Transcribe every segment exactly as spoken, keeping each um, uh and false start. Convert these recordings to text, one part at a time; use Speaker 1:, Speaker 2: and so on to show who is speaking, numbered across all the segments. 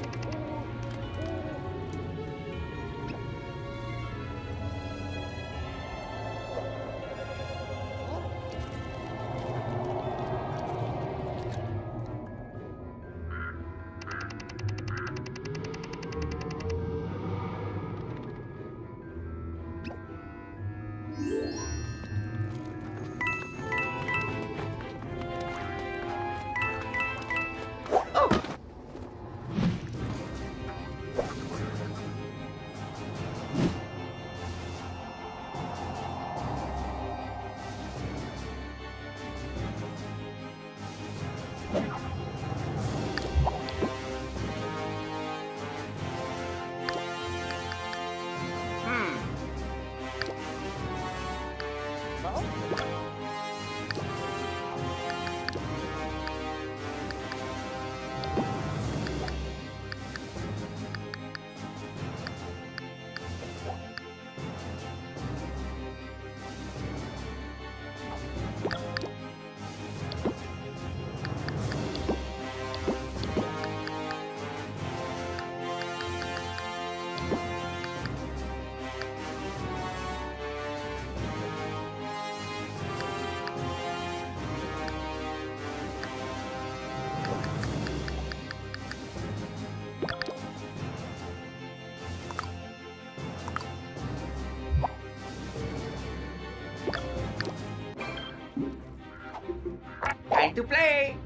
Speaker 1: Time to play!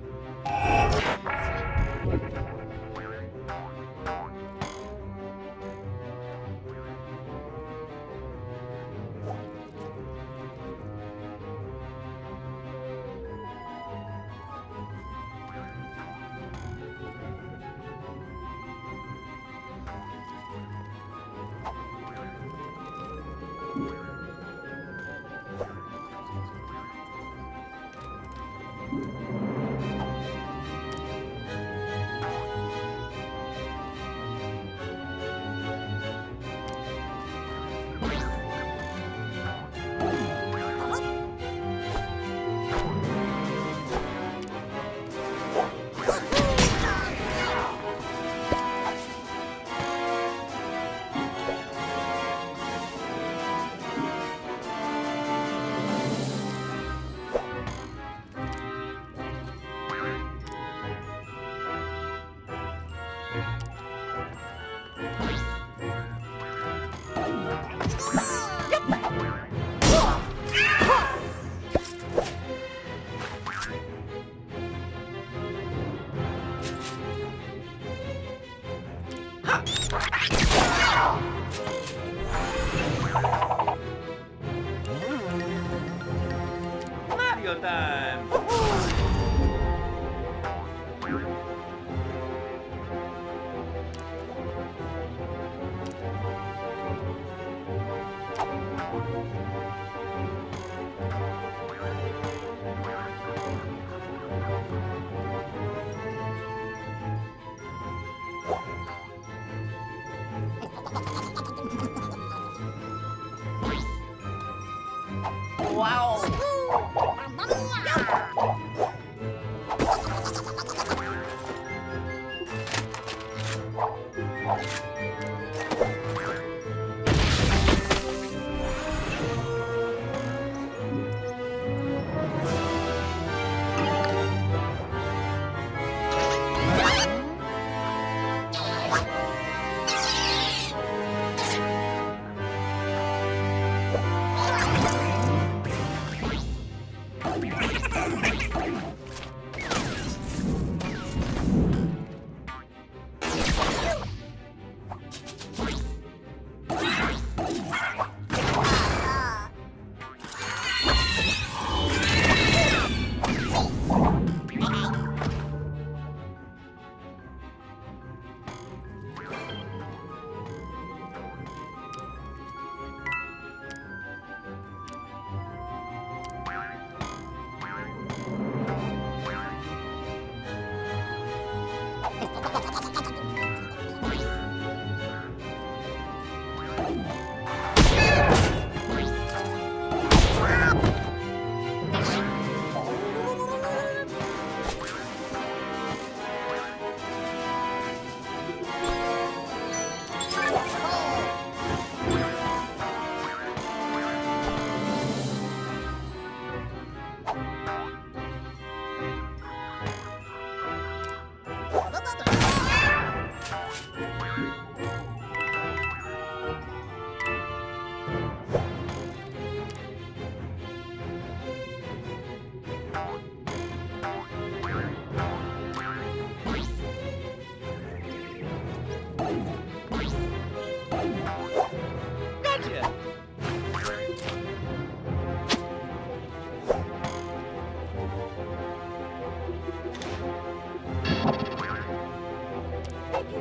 Speaker 1: Mario time! Wow!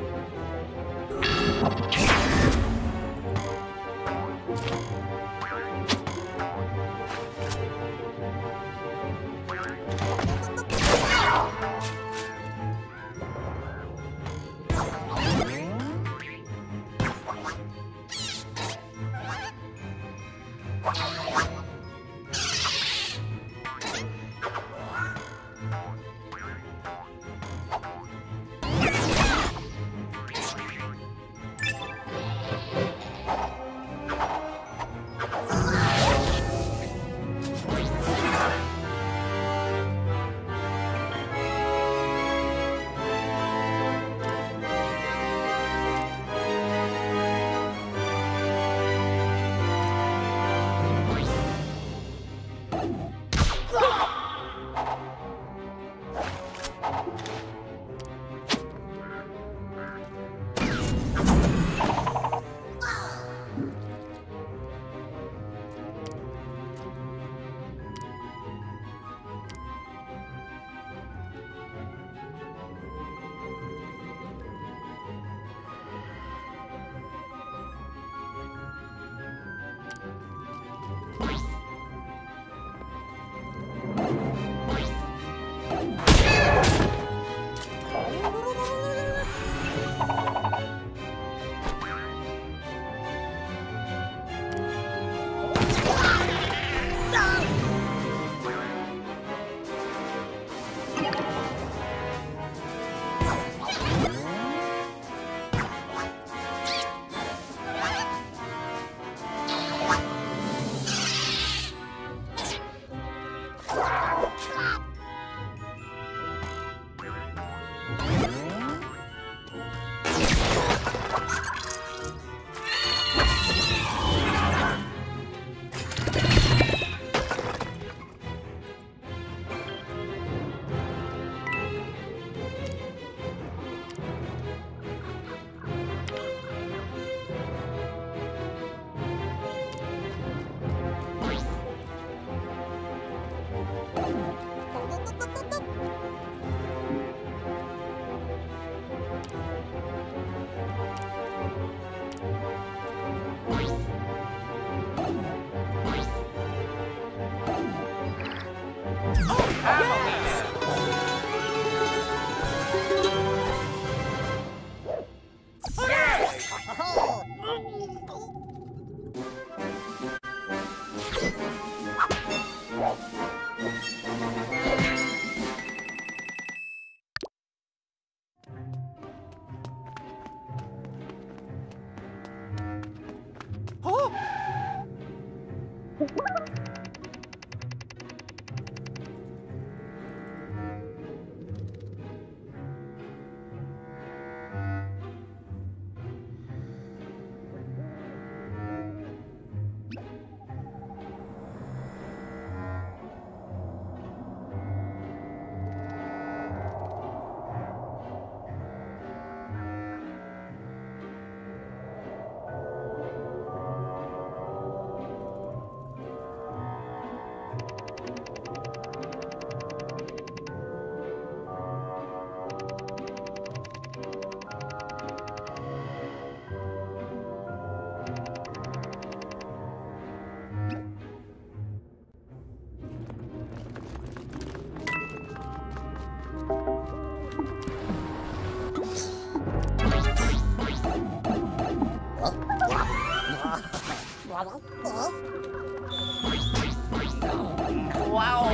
Speaker 1: Wow!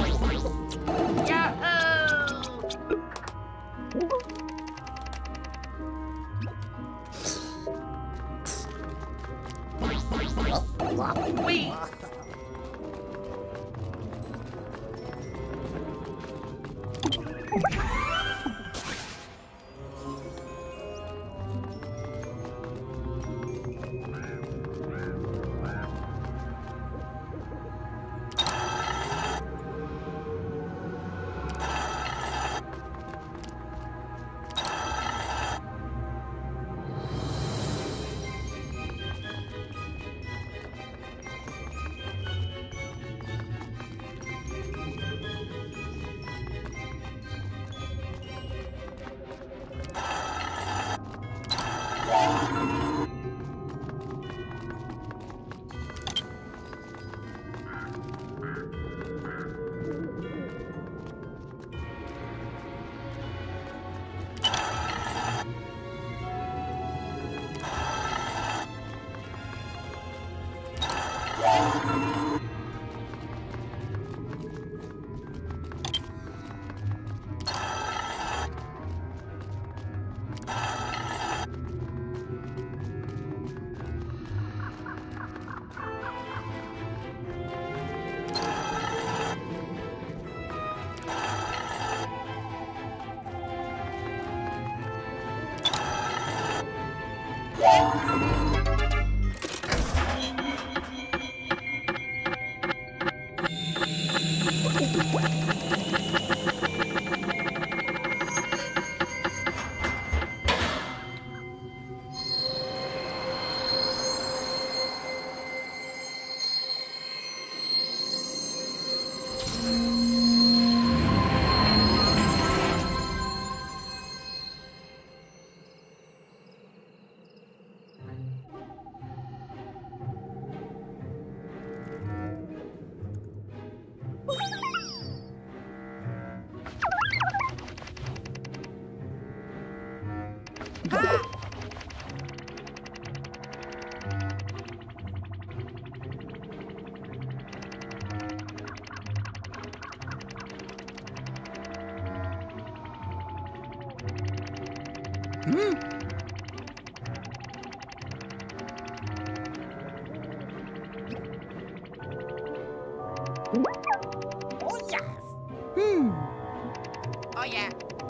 Speaker 1: Yahoo! Whee! Oh, yes. Hmm. Oh, yeah.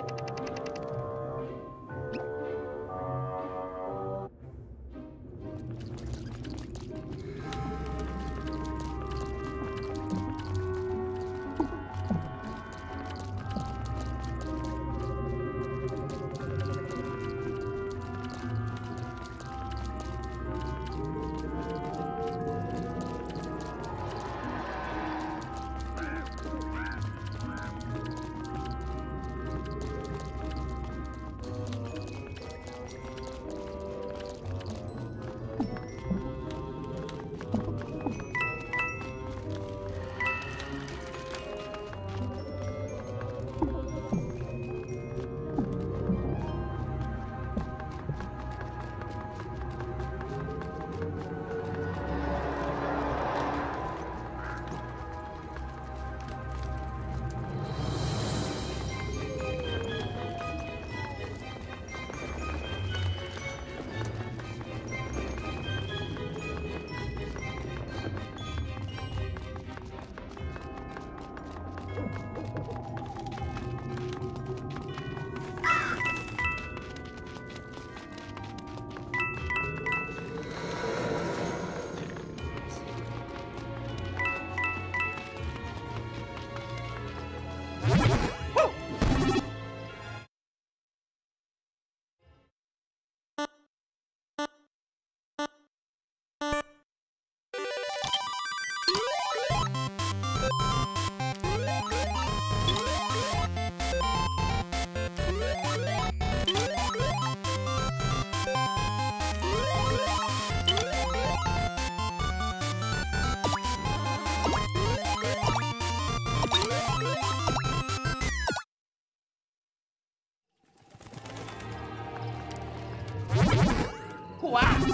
Speaker 1: Wow.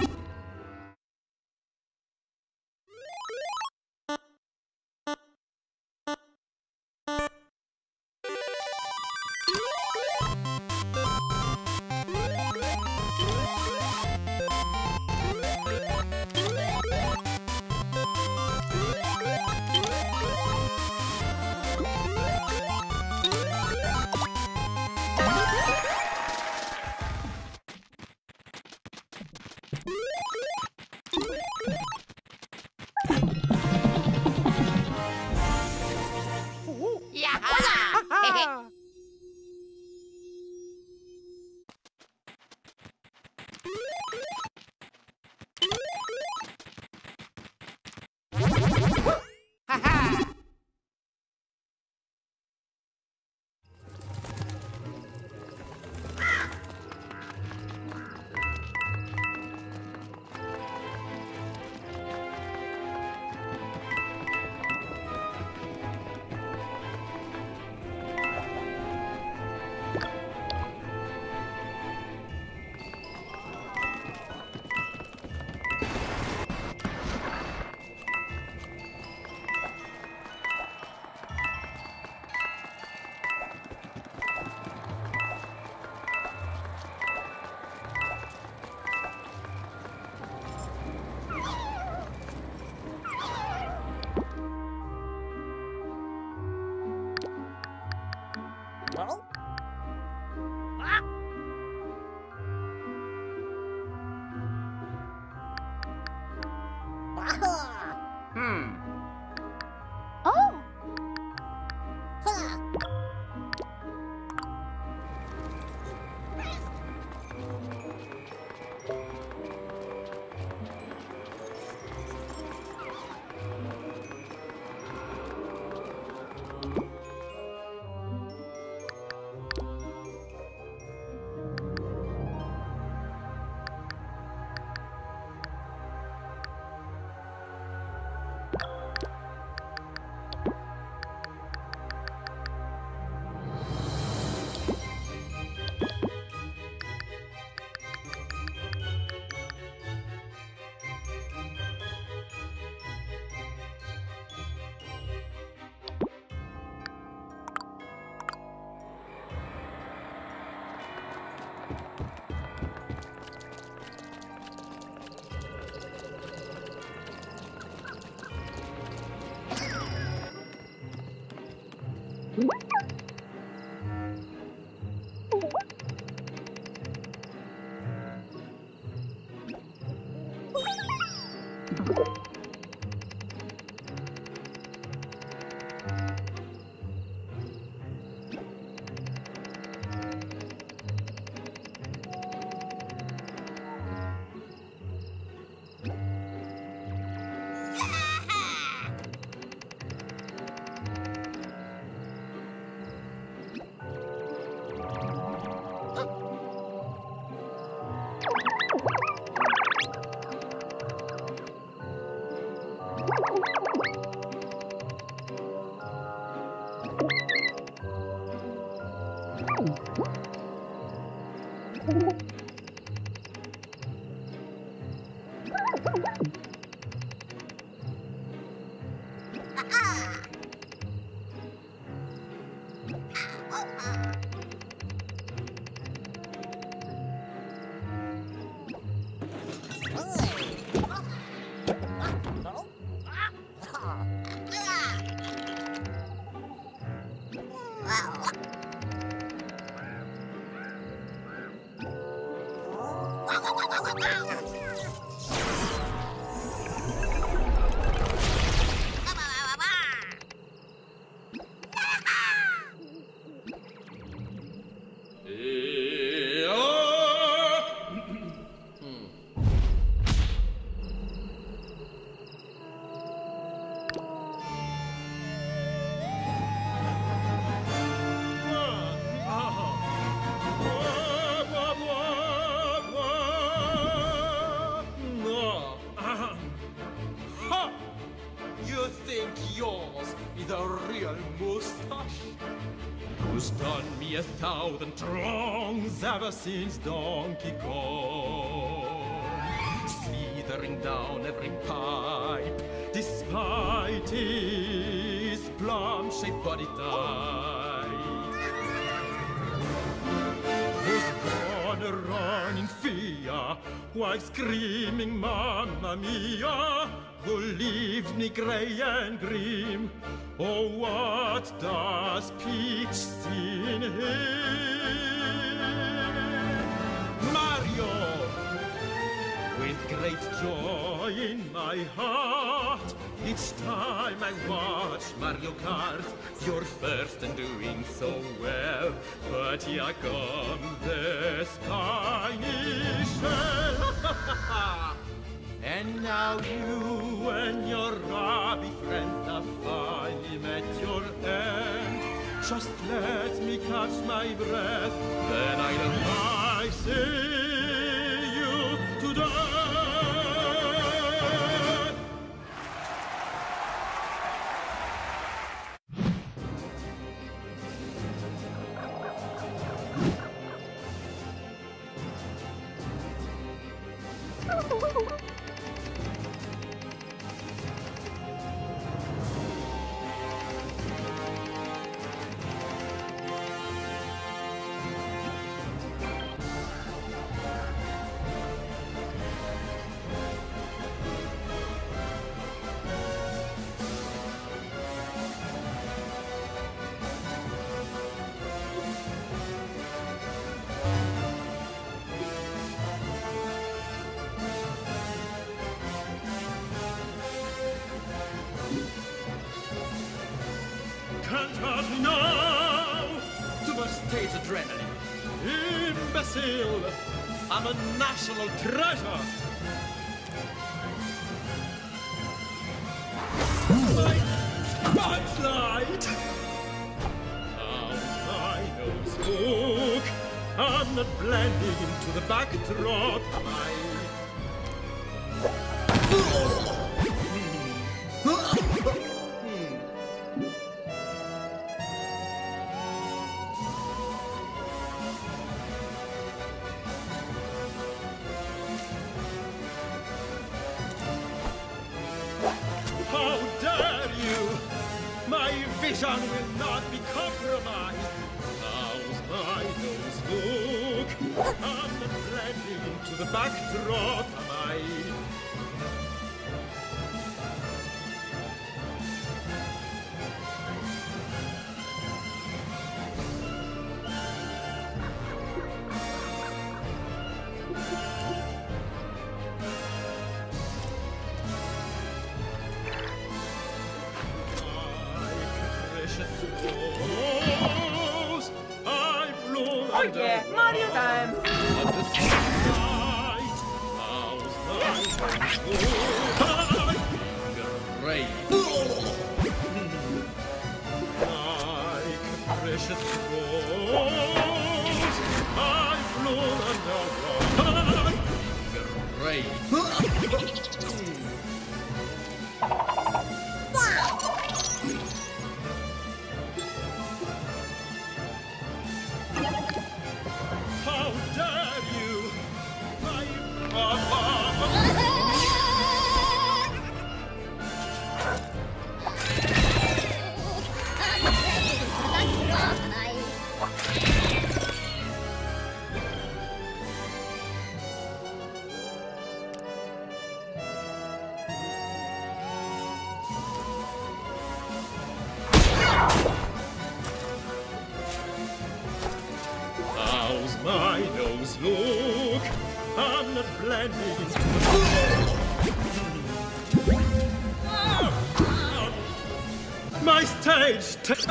Speaker 1: Yeah.
Speaker 2: A thousand wrongs ever since Donkey Kong, slithering down every pipe, despite his plum-shaped body type. Was born a running fear, while screaming Mamma Mia, who leaves me grey and grim. Oh, what does Peach see in him? Mario! With great joy in my heart, each time I watch Mario Kart, you're first and doing so well. But here comes the spiny shell. And now you and your Robbie friends have finally met your end. Just let me catch my breath, then I'll I see you to death. Can't hurt me now! Too much stage adrenaline. Imbecile! I'm a national treasure! My spotlight! How's my nose look? I'm not blending into the backdrop. I... How dare you! My vision will not be compromised. How's my nose look? I'm not blending into the backdrop, am I? spotlight. How's my great? Like precious rose, I've blown underwater. Great. How dare you, my papa! How's my nose look? I'm not blending into my stage.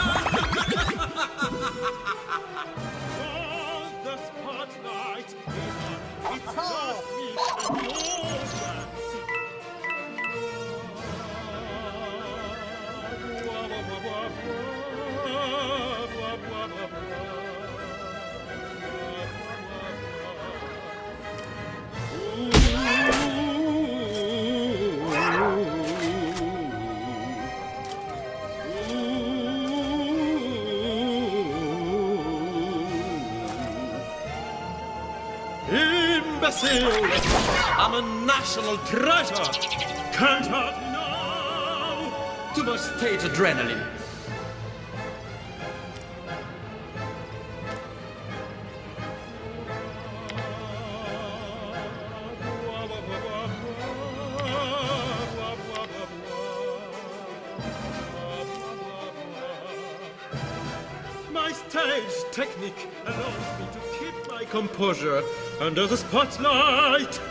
Speaker 2: Oh, the spotlight is on. It's just me and your dancing. Imbecile! I'm a national treasure! Can't hurt me now! Too much stage adrenaline. My stage technique allows me to keep my composure under the spotlight.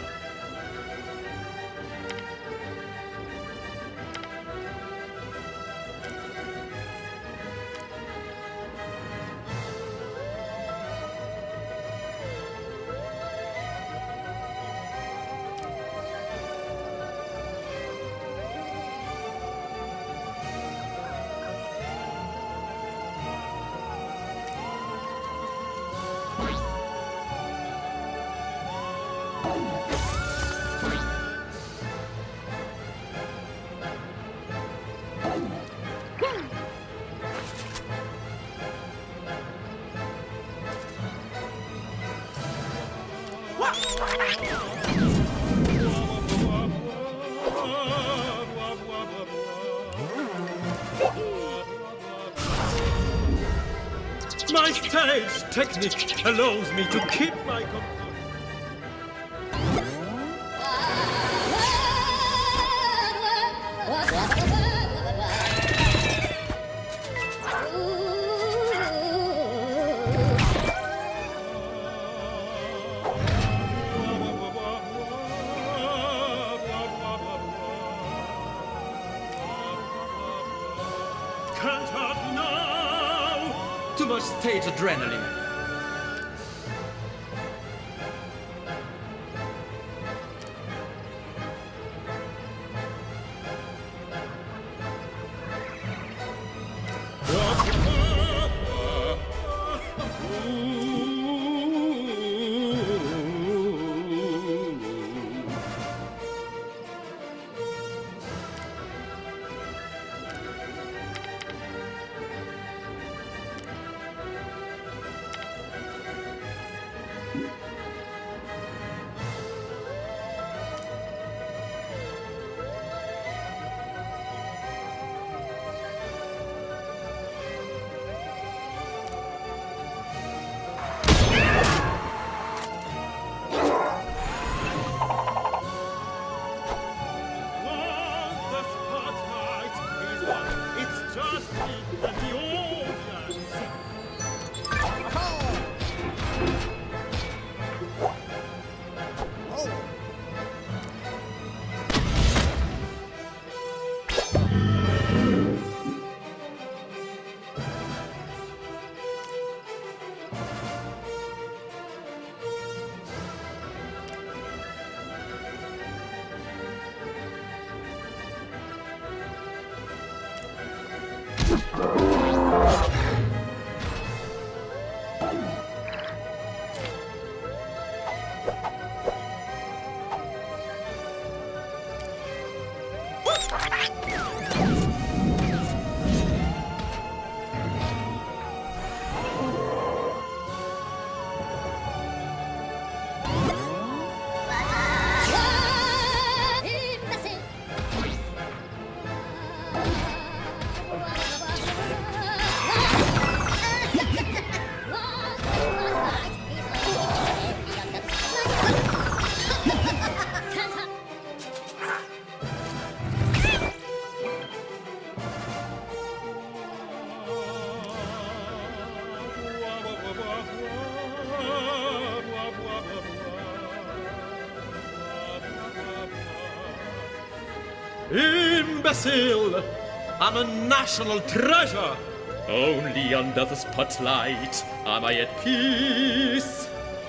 Speaker 2: My stage technique allows me to keep my composure. Can't hurt me now! Too much stage adrenaline. Imbecile! I'm a national treasure! Only under the spotlight am I at peace.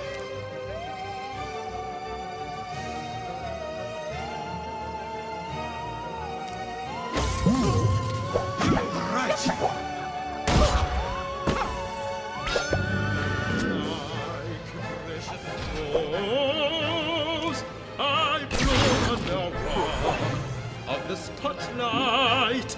Speaker 2: Right! Like precious rose, I blow under one of the spotlight.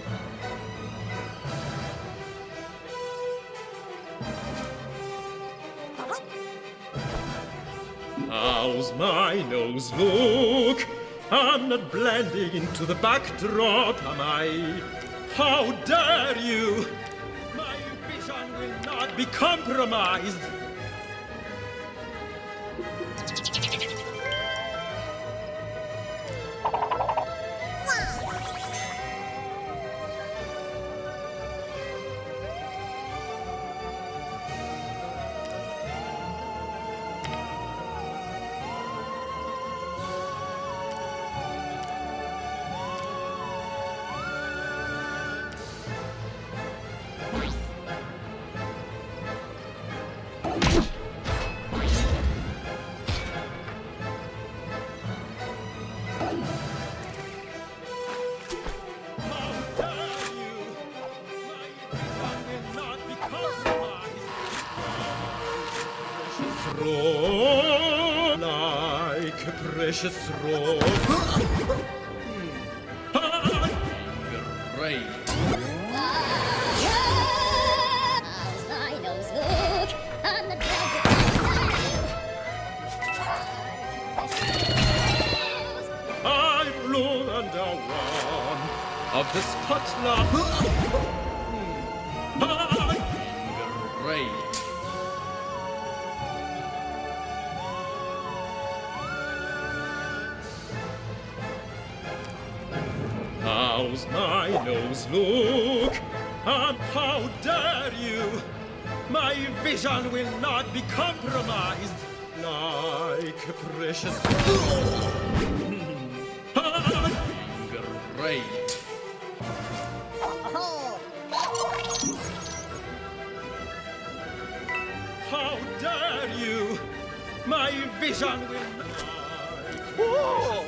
Speaker 2: How's my nose look? I'm not blending into the backdrop, am I? How dare you? My vision will not be compromised. Like a precious robe. Great.
Speaker 3: How's my nose look? I'm the
Speaker 2: I blew under one of the spotlight. Great. How's my nose look? And how dare you? My vision will not be compromised. Like a precious great. How dare you? My vision will not.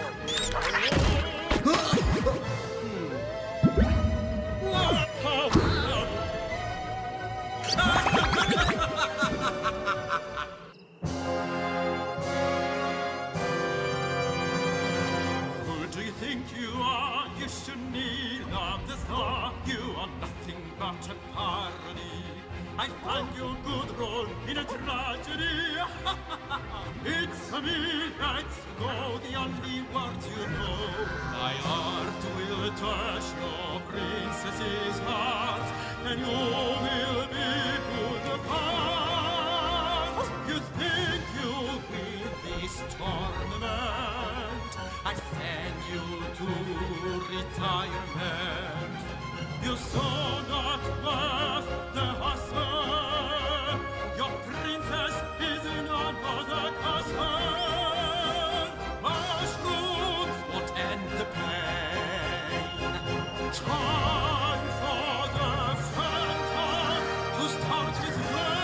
Speaker 2: Who do you think you are? You should kneel on the star. You are nothing but a parody. I find your good role in a tragedy. It's a million nights ago, the only words you know. My art will touch your princess's heart, and you will be put apart. You think you'll win this tournament? I send you to retirement. You saw not worth the hustle. Your princess is none but a castle. Mushrooms won't end the pain. Time for the phantom to start his reign.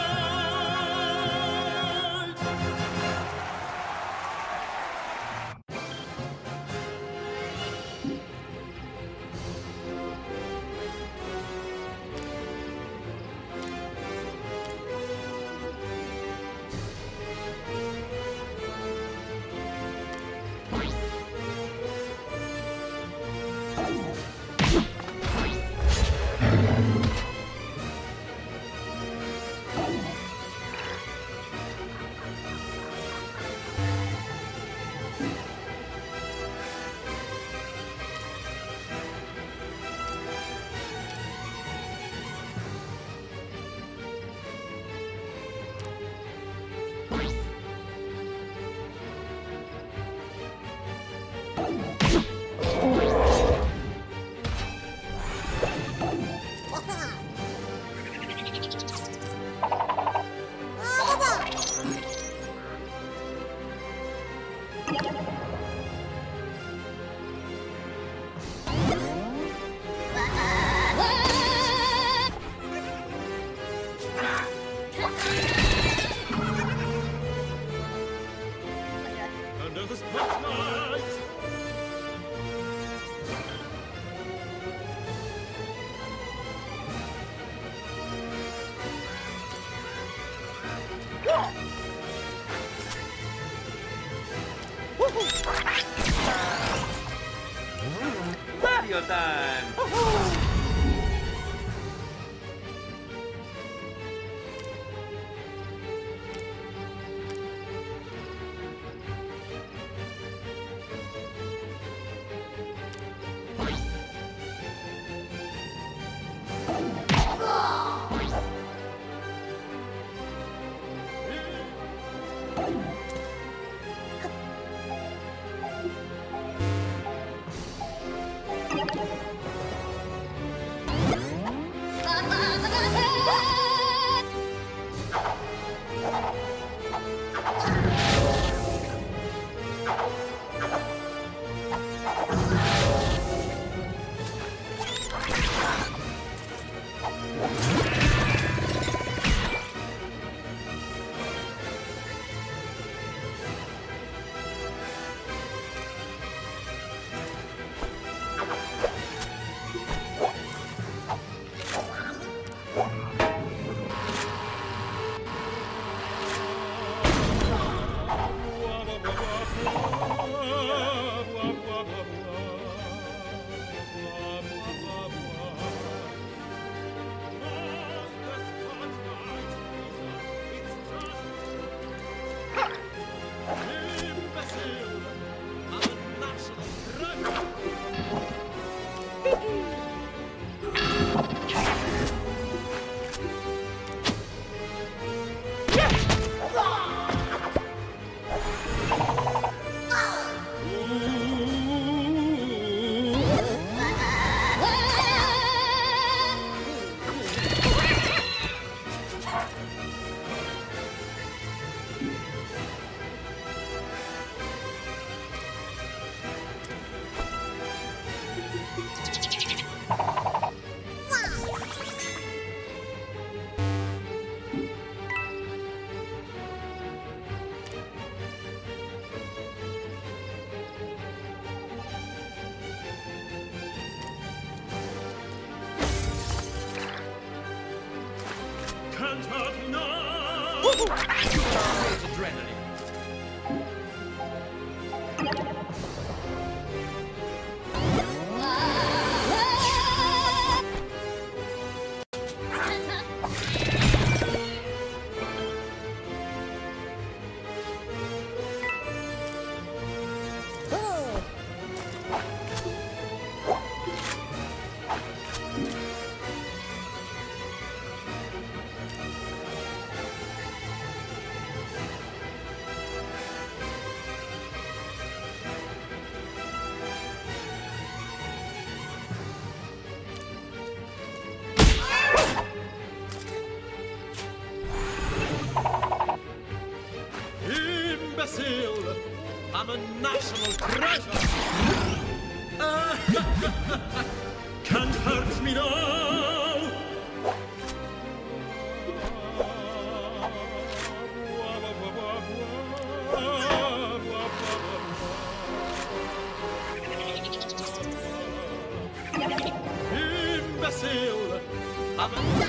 Speaker 4: Bingo time!
Speaker 2: Can't hurt me now!
Speaker 4: Adrenaline.
Speaker 2: Imbecile! I'm a national treasure! Can't hurt me now! Imbecile! I'm a...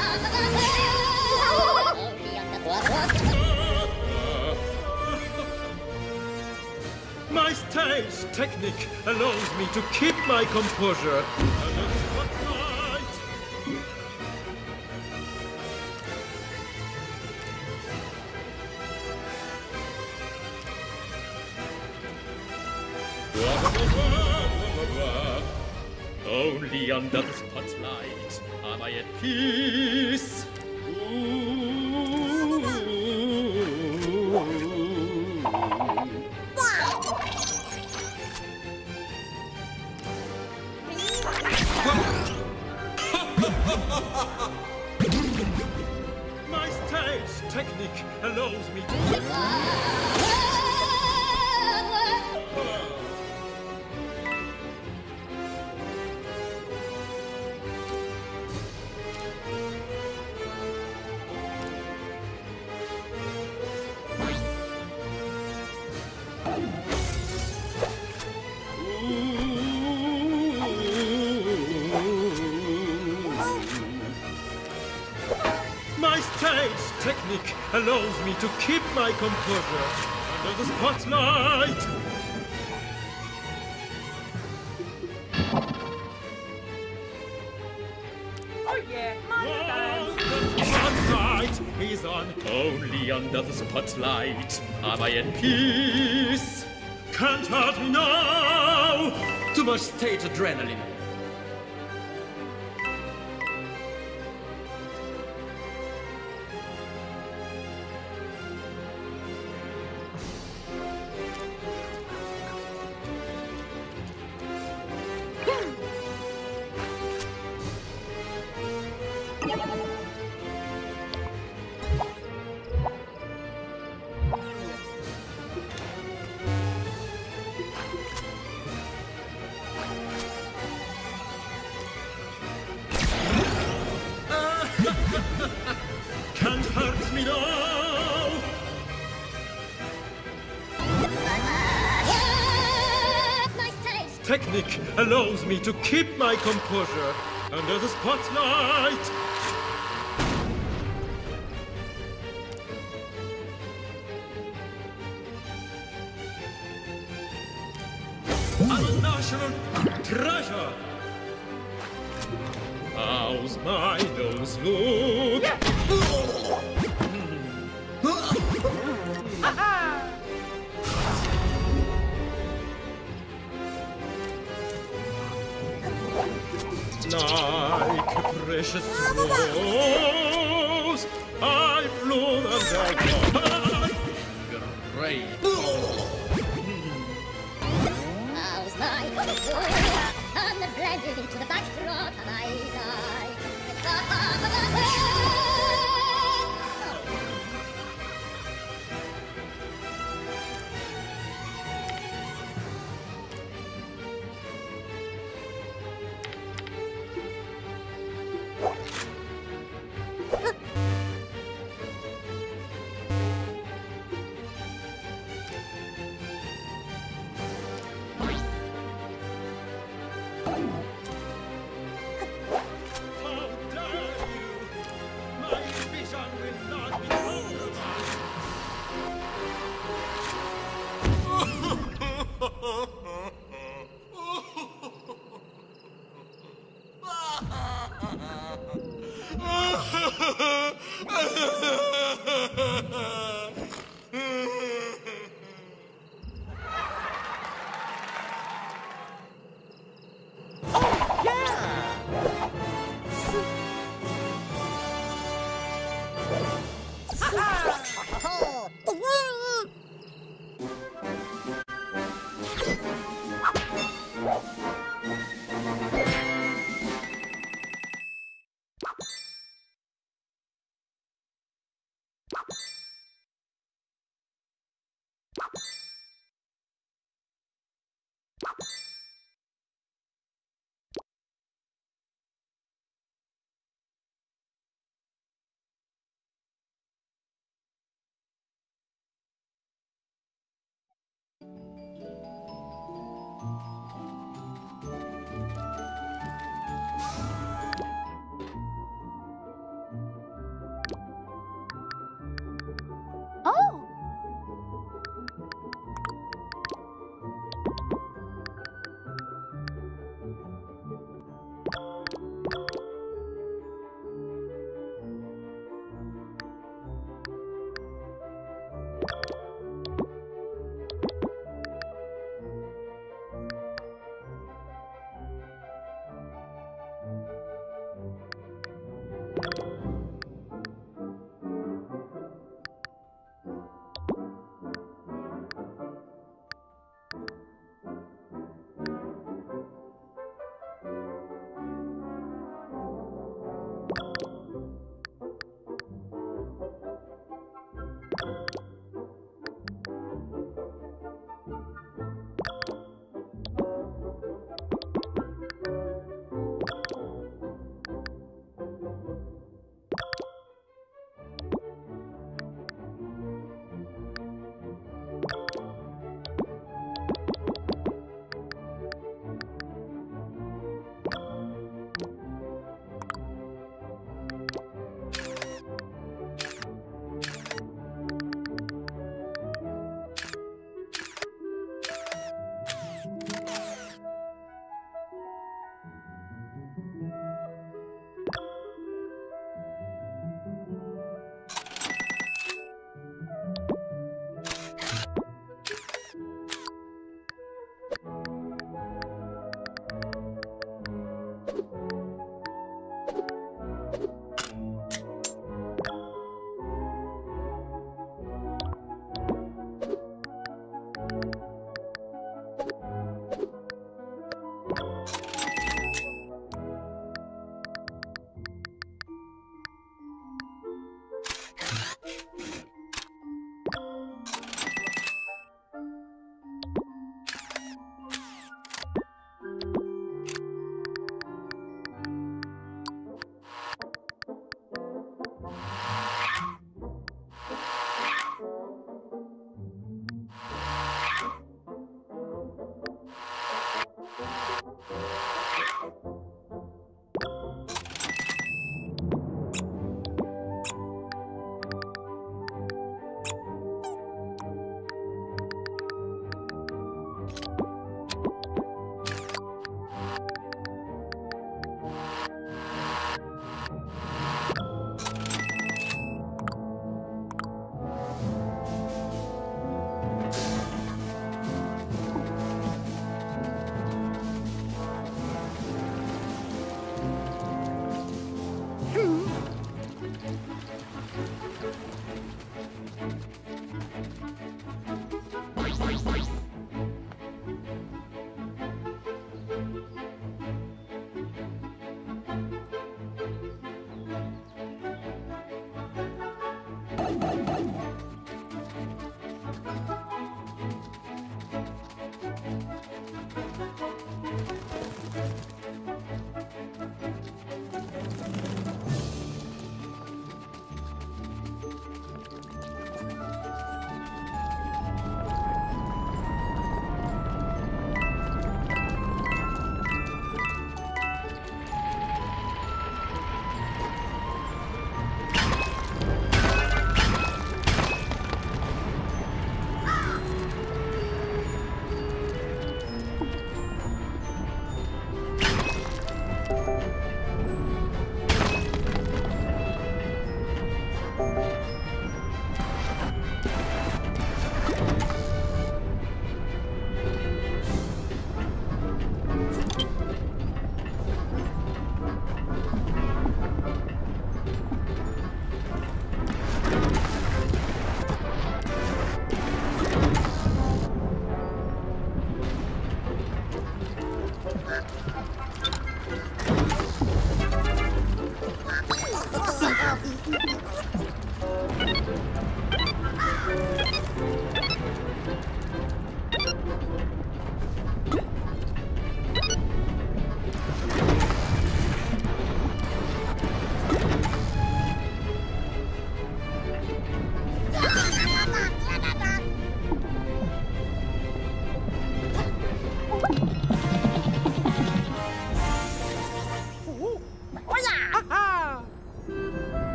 Speaker 2: My stage technique allows me to keep my composure. Under the spotlight. Only under the spotlight am I at peace. My stage technique allows me to... My stage technique allows me to keep my composure under the spotlight. one. Only under the spotlight am I at peace. Can't hurt me now.
Speaker 4: Too much stage adrenaline.
Speaker 2: Can't hurt me now.
Speaker 3: My stage.
Speaker 2: Technique allows me to keep my composure under the spotlight. I'm a national treasure. How's my nose look? Like precious rose, I blow them down.
Speaker 4: Great.
Speaker 3: How's my nose look? I'm blended into the backdrop and I die.
Speaker 2: How dare you! My vision will not be compromised.
Speaker 5: Oh!